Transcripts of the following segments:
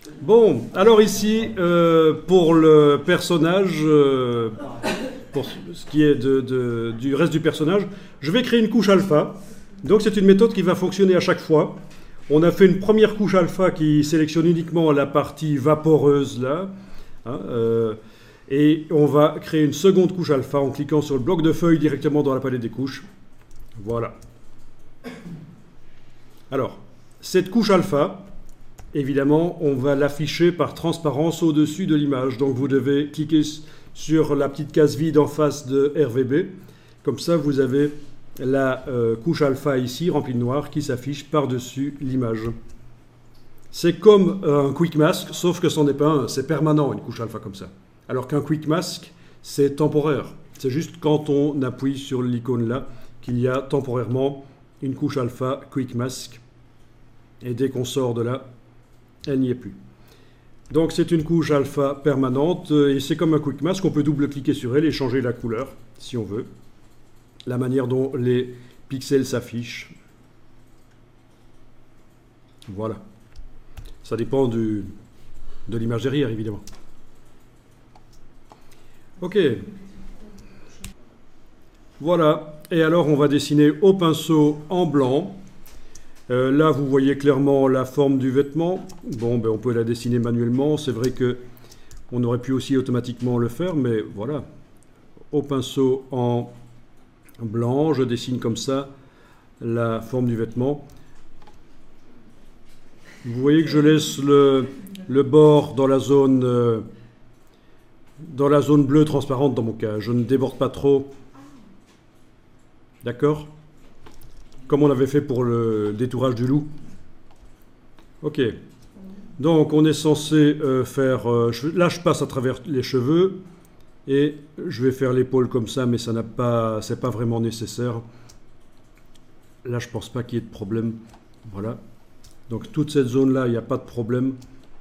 Bon, alors ici, pour le personnage, pour ce qui est du reste du personnage, je vais créer une couche alpha. Donc c'est une méthode qui va fonctionner à chaque fois. On a fait une première couche alpha qui sélectionne uniquement la partie vaporeuse là. Hein, et on va créer une seconde couche alpha en cliquant sur le bloc de feuilles directement dans la palette des couches. Voilà. Alors, cette couche alpha, évidemment, on va l'afficher par transparence au-dessus de l'image. Donc vous devez cliquer sur la petite case vide en face de RVB. Comme ça, vous avez la couche alpha ici, remplie de noir, qui s'affiche par-dessus l'image. C'est comme un quick mask, sauf que ce n'est pas un, c'est permanent, une couche alpha comme ça. Alors qu'un quick mask, c'est temporaire. C'est juste quand on appuie sur l'icône là, qu'il y a temporairement une couche alpha quick mask. Et dès qu'on sort de là, elle n'y est plus. Donc c'est une couche alpha permanente et c'est comme un quick mask, on peut double-cliquer sur elle et changer la couleur si on veut. La manière dont les pixels s'affichent. Voilà. Ça dépend de l'image derrière, évidemment. Ok. Voilà. Et alors on va dessiner au pinceau en blanc. Là, vous voyez clairement la forme du vêtement. Bon, ben, on peut la dessiner manuellement. C'est vrai qu'on aurait pu aussi automatiquement le faire, mais voilà. Au pinceau en blanc, je dessine comme ça la forme du vêtement. Vous voyez que je laisse le bord dans la zone bleue transparente dans mon cas. Je ne déborde pas trop. D'accord ? Comme on avait fait pour le détourage du loup. Ok. Donc on est censé faire... là je passe à travers les cheveux et je vais faire l'épaule comme ça, mais ça n'a pas, c'est pas vraiment nécessaire. Là je pense pas qu'il y ait de problème. Voilà. Donc toute cette zone là, il n'y a pas de problème.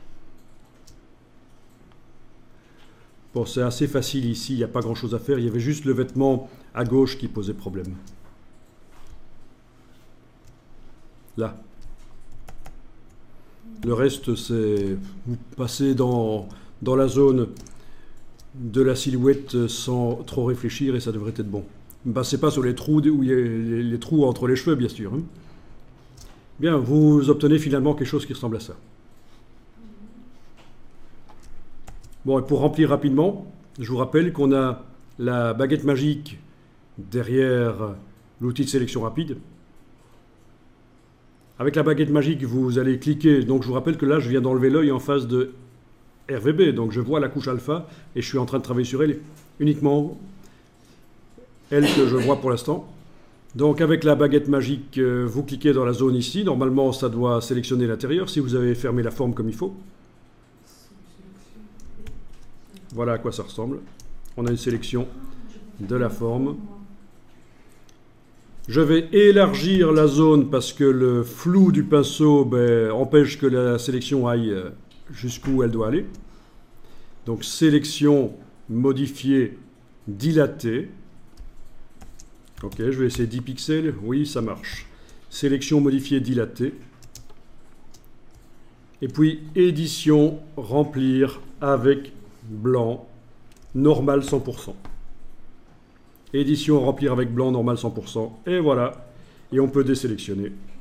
Bon, c'est assez facile ici, il n'y a pas grand chose à faire. Il y avait juste le vêtement à gauche qui posait problème. Là. Le reste, c'est vous passez dans la zone de la silhouette sans trop réfléchir et ça devrait être bon. Ne passez pas sur les trous où il y a les trous entre les cheveux, bien sûr. Hein. Bien, vous obtenez finalement quelque chose qui ressemble à ça. Bon, et pour remplir rapidement, je vous rappelle qu'on a la baguette magique derrière l'outil de sélection rapide. Avec la baguette magique, vous allez cliquer. Donc, je vous rappelle que là, je viens d'enlever l'œil en face de RVB. Donc, je vois la couche alpha et je suis en train de travailler sur elle. Uniquement elle que je vois pour l'instant. Donc, avec la baguette magique, vous cliquez dans la zone ici. Normalement, ça doit sélectionner l'intérieur si vous avez fermé la forme comme il faut. Voilà à quoi ça ressemble. On a une sélection de la forme. Je vais élargir la zone parce que le flou du pinceau empêche que la sélection aille jusqu'où elle doit aller. Donc sélection, modifier, dilater. Ok, je vais essayer 10 pixels. Oui, ça marche. Sélection, modifier, dilater. Et puis édition, remplir avec blanc, normal 100%. Édition, remplir avec blanc, normal 100%. Et voilà. Et on peut désélectionner.